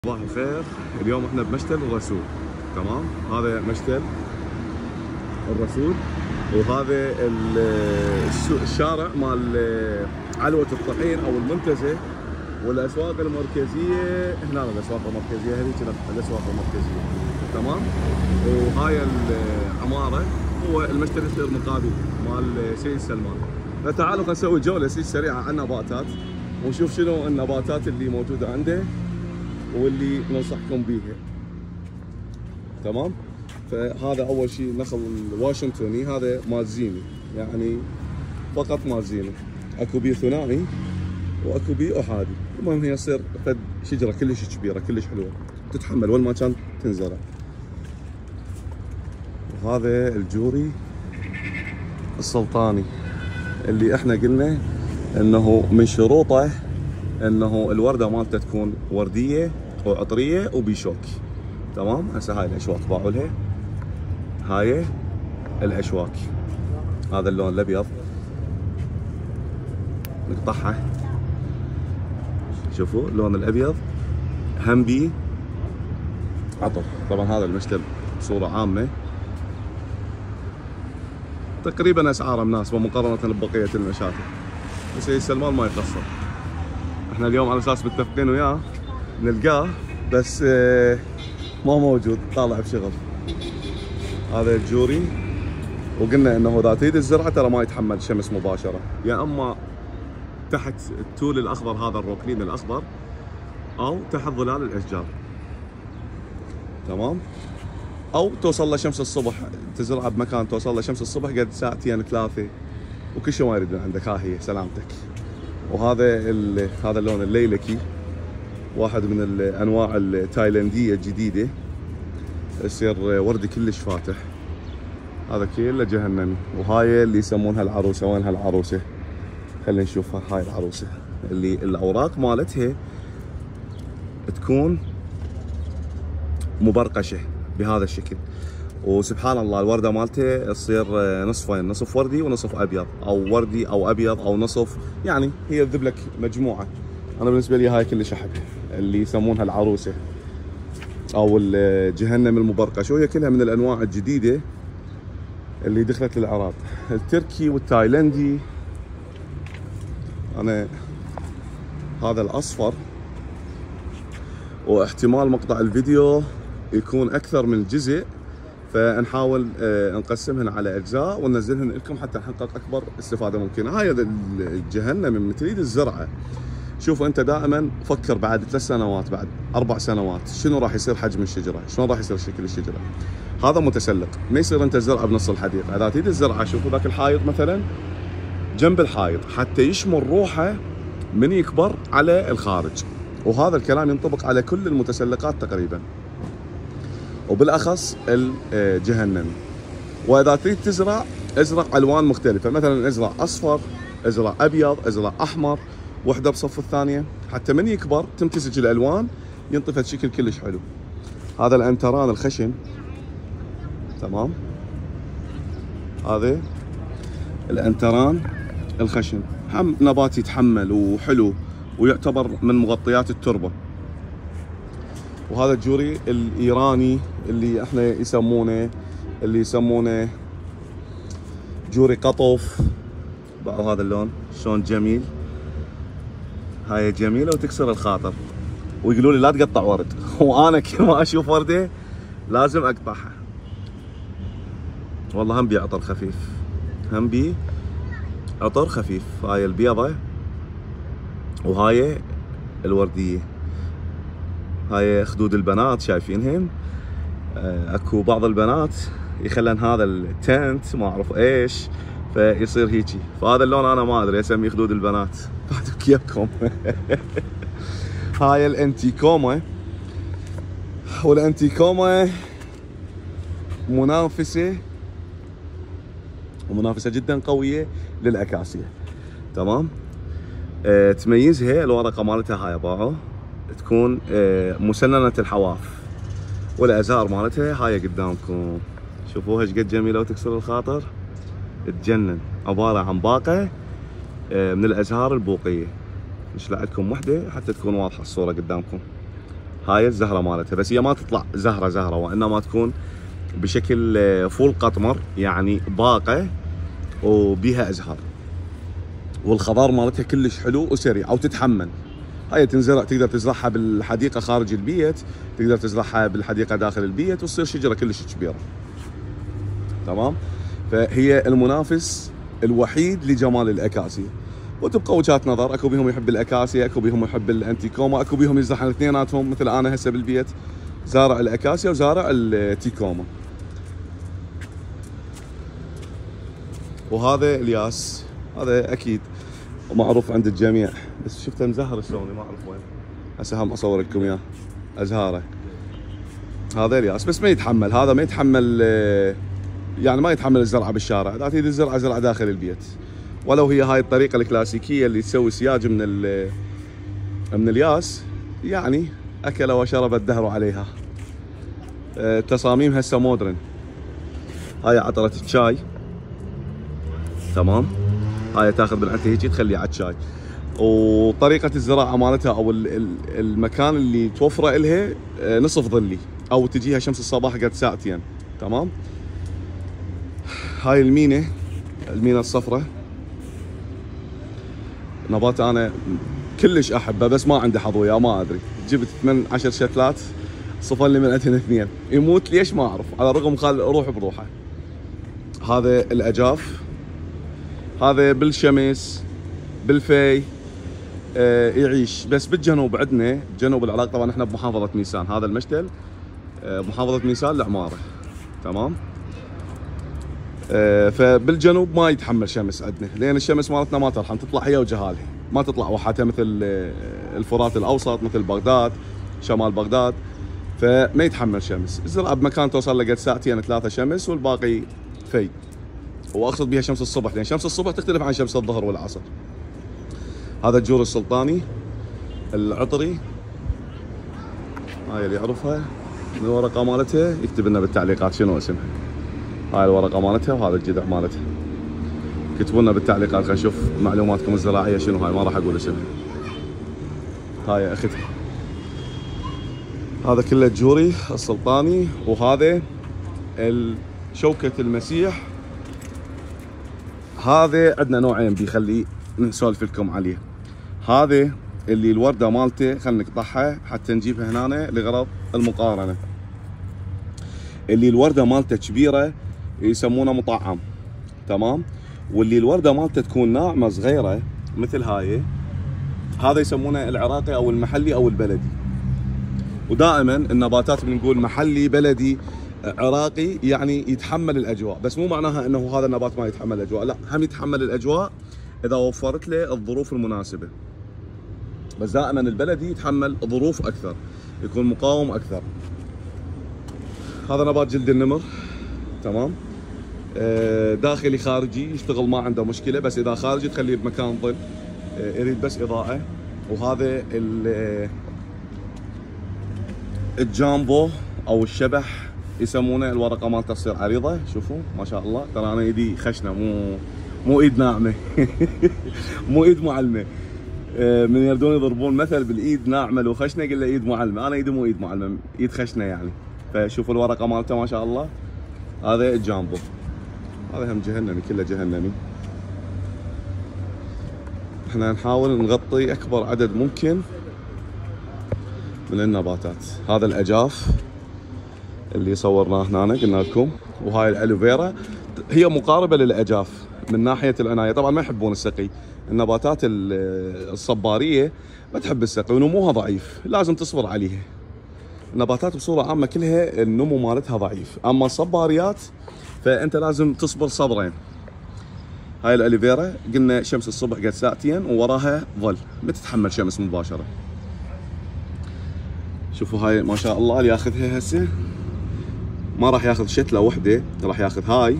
صباح الخير. اليوم احنا بمشتل الرسول. تمام، هذا مشتل الرسول، وهذا الشارع مال علوة الطحين او المنتزه، والاسواق المركزيه هنا. الاسواق المركزيه هذيك الاسواق المركزيه. تمام، وهاي العماره هو المشتل يصير مقابل مال سيد سلمان. فتعالوا خلينا نسوي جوله سريعه عن النباتات ونشوف شنو النباتات اللي موجوده عنده واللي ننصحكم بيها. تمام، فهذا اول شيء نخل الواشنطني، هذا مال زينه، يعني فقط مال زينه. اكو بيه ثنائي واكو بيه احادي. المهم هي تصير فد شجره كلش كبيره كلش حلوه، تتحمل وين ما كان تنزرع. وهذا الجوري السلطاني اللي احنا قلنا انه من شروطه انه الورده مالته تكون ورديه وعطريه وبيشوك. تمام، هسه هاي الاشواك باعوا لها، هاي الاشواك، هذا اللون الابيض نقطعها. شوفوا اللون الابيض هم بيه عطر. طبعا هذا المشتل بصوره عامه تقريبا اسعاره مناسبه مقارنه ببقيه المشاتل، بس سيد سلمان ما يقصر. احنا اليوم على اساس متفقين وياه نلقاه، بس ما موجود، طالع بشغل. هذا الجوري، وقلنا انه اذا تريد الزرعه ترى ما يتحمل شمس مباشره، يا اما تحت التول الاخضر هذا الروكلين الاخضر، او تحت ظلال الاشجار. تمام، او توصل له شمس الصبح، تزرعه بمكان توصل له شمس الصبح قد ساعتين ثلاثه وكل شيء ما يريد من عندك. ها هي سلامتك. وهذا هذا اللون الليلكي، واحد من الانواع التايلنديه الجديده، يصير وردي كلش فاتح. هذا كله جهنمي. وهاي اللي يسمونها العروسه. وين هالعروسه؟ خلينا نشوفها. هاي العروسه اللي الاوراق مالتها تكون مبرقشه بهذا الشكل، وسبحان الله الورده مالته تصير نصفين، نصف وردي ونصف ابيض، او وردي او ابيض او نصف، يعني هي تذب لك مجموعه. انا بالنسبه لي هاي كلش احبها، اللي يسمونها العروسه او الجهنم المبرقش، وهي كلها من الانواع الجديده اللي دخلت للعراق. التركي والتايلندي، انا هذا الاصفر، واحتمال مقطع الفيديو يكون اكثر من جزء، فنحاول نقسمهن على اجزاء وننزلهن لكم حتى نحقق اكبر استفاده ممكنه. هاي الجهنم من تريد الزرعه، شوف انت دائما فكر بعد 3 سنوات بعد 4 سنوات شنو راح يصير حجم الشجره، شلون راح يصير شكل الشجره. هذا متسلق، ما يصير انت تزرعه بنص الحديقه. اذا تريد الزرعه، شوفوا ذاك الحائط مثلا، جنب الحائط حتى يشمل روحه من يكبر على الخارج. وهذا الكلام ينطبق على كل المتسلقات تقريبا، وبالاخص الجهنمي. واذا تريد تزرع، ازرع الوان مختلفه، مثلا ازرع اصفر، ازرع ابيض، ازرع احمر، وحده بصف الثانيه، حتى من يكبر تمتزج الالوان ينطفت شكل كلش حلو. هذا الانتران الخشن. تمام، هذا الانتران الخشن، هم نبات يتحمل وحلو ويعتبر من مغطيات التربه. وهذا الجوري الايراني اللي احنا يسمونه جوري قطف. باعوا هذا اللون شلون جميل. هاي جميله وتكسر الخاطر، ويقولوا لي لا تقطع ورد وانا كل ما اشوف ورده لازم اقطعها. والله هم بي عطر خفيف، هم بي عطر خفيف. هاي البيضه وهاي الورديه. هاي خدود البنات شايفينهم. اكو بعض البنات يخلن هذا التنت ما اعرف ايش فيصير هيجي، فهذا اللون انا ما ادري اسميه خدود البنات، بعدوا كيفكم. هاي الانتيكوما، والانتيكوما منافسه جدا قويه للاكاسيا. تمام، تميزها الورقه مالتها، هاي باعوا تكون مسننه الحواف، والازهار مالتها هاي قدامكم. شوفوها ايش قد جميله وتكسر الخاطر، تجنن. عباره عن باقه من الازهار البوقيه. نشلع لكم وحده حتى تكون واضحه الصوره قدامكم. هاي الزهره مالتها، بس هي ما تطلع زهره وانما تكون بشكل فول قطمر، يعني باقه وبيها ازهار، والخضار مالتها كلش حلو وسريع او تتحمل. هاي تنزرع، تقدر تزرعها بالحديقه خارج البيت، تقدر تزرعها بالحديقه داخل البيت، وتصير شجره كلش كبيره. تمام؟ فهي المنافس الوحيد لجمال الاكاسيا. وتبقى وجهات نظر، اكو بيهم يحب الاكاسيا، اكو بيهم يحب الانتيكوما، اكو بيهم يزرعها الاثنيناتهم، مثل انا هسه بالبيت زارع الاكاسيا وزارع التيكوما. وهذا الياس، هذا اكيد معروف عند الجميع، بس شفته مزهر شلون ما اعرف وين. هسه هم اصور لكم اياه ازهاره. هذا الياس بس ما يتحمل، هذا ما يتحمل، يعني ما يتحمل الزرعه بالشارع، لا تريد الزرعه زرعه داخل البيت. ولو هي هاي الطريقه الكلاسيكيه اللي تسوي سياج من الياس، يعني اكل وشرب الدهر عليها. تصاميم هسه مودرن. هاي عطره الشاي، تمام؟ هاي تاخذ من عندها هيجي تخليه على الشاي. وطريقه الزراعه مالتها او المكان اللي توفره لها نصف ظلي، او تجيها شمس الصباح قد ساعتين. تمام؟ هاي المينه الصفراء، نبات انا كلش احبه بس ما عندي حظ وياه، ما ادري. جبت 8-10 شتلات، صفر لي من عندهن 2، يموت ليش ما اعرف، على الرغم خال روح بروحه. هذا الاجاف، هذا بالشمس بالفي يعيش، بس بالجنوب عندنا جنوب العراق، طبعا احنا بمحافظه ميسان، هذا المشتل محافظه ميسان العماره. تمام؟ فبالجنوب ما يتحمل شمس عندنا، لان الشمس مالتنا ما ترحم، تطلع هي وجهالها، ما تطلع وحدها مثل الفرات الاوسط، مثل بغداد، شمال بغداد، فما يتحمل شمس. الزرعه بمكان توصل له قد 2-3 شمس، والباقي في. واقصد بها شمس الصبح، لان شمس الصبح تختلف عن شمس الظهر والعصر. هذا الجور السلطاني العطري، هاي اللي يعرفها الورقه مالتها يكتب لنا بالتعليقات شنو اسمها. هاي الورقه مالتها وهذا الجذع مالتها، كتبوا لنا بالتعليقات خلينا نشوف معلوماتكم الزراعيه شنو. هاي ما راح اقول اسمها، هاي اختها. هذا كله الجوري السلطاني. وهذا شوكه المسيح، هذا عندنا نوعين بيخلي نسولف لكم عليه. هذا اللي الورده مالته خلينا نقطعها حتى نجيبها هنا لغرض المقارنه. اللي الورده مالته كبيره يسمونه مطعم، تمام؟ واللي الورده مالته تكون ناعمه صغيره مثل هاي، هذا يسمونه العراقي او المحلي او البلدي. ودائما النباتات بنقول محلي بلدي عراقي، يعني يتحمل الاجواء، بس مو معناها انه هذا النبات ما يتحمل الاجواء، لا، هم يتحمل الاجواء اذا وفرت له الظروف المناسبه. بس دائما البلدي يتحمل ظروف اكثر، يكون مقاوم اكثر. هذا نبات جلد النمر، تمام؟ داخلي خارجي يشتغل ما عنده مشكله، بس اذا خارجي تخليه بمكان ظل، يريد بس اضاءه. وهذا الجامبو او الشبح يسمونه، الورقه مالته تصير عريضه، شوفوا ما شاء الله. ترى انا ايدي خشنه، مو ايد ناعمه مو ايد معلمه. من يردون يضربون مثل بالايد ناعمه وخشنه، قل له ايد معلمه، انا ايدي مو ايد معلمه، ايد خشنه يعني. فشوفوا الورقه مالته ما شاء الله. هذا الجامبو، هذا هم جهنمي، كله جهنمي. احنا نحاول نغطي اكبر عدد ممكن من النباتات. هذا الاجاف اللي صورناه هنا قلنا لكم. وهاي الالوفيرا هي مقاربه للاجاف من ناحيه العنايه، طبعا ما يحبون السقي. النباتات الصباريه ما تحب السقي ونموها ضعيف، لازم تصبر عليها. النباتات بصوره عامه كلها النمو مالتها ضعيف، اما الصباريات فانت لازم تصبر صبرين. هاي الاليفيرا قلنا شمس الصبح قد ساعتين ووراها ظل، ما تتحمل شمس مباشره. شوفوا هاي ما شاء الله اللي ياخذها هسه ما راح ياخذ شتله وحده، راح ياخذ هاي،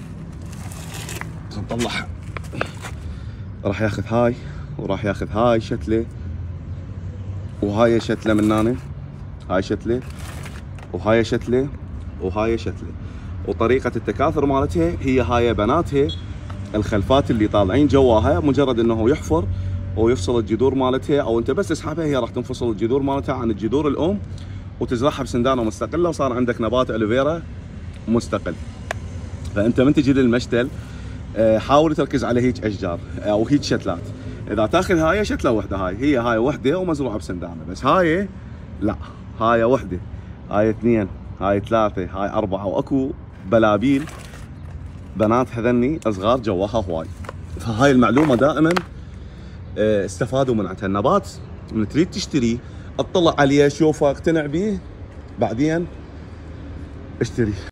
نطلعها، راح ياخذ هاي وراح ياخذ هاي شتله، وهاي شتله من هنا، هاي شتله وهاي شتله وهاي شتله. وطريقه التكاثر مالتها هي هاي بناتها الخلفات اللي طالعين جواها، مجرد انه يحفر ويفصل الجذور مالتها، او انت بس تسحبها هي راح تنفصل الجذور مالتها عن الجذور الام وتزرعها بسندانه مستقله، وصار عندك نبات الوفيرا مستقل. فانت من تجي للمشتل حاول تركز على هيك اشجار او هيك شتلات. اذا تاخذ هاي شتله وحده، هاي وحده ومزروعه بسندانه، بس هاي لا، هاي وحده، هاي اثنين، هاي ثلاثه، هاي اربعه، واكو بلابيل بنات هذني صغار جواها هواي. فهاي المعلومه دائما استفادوا من عندها. النبات من تريد تشتريه اطلع عليه، شوفه، اقتنع به، بعدين اشتري.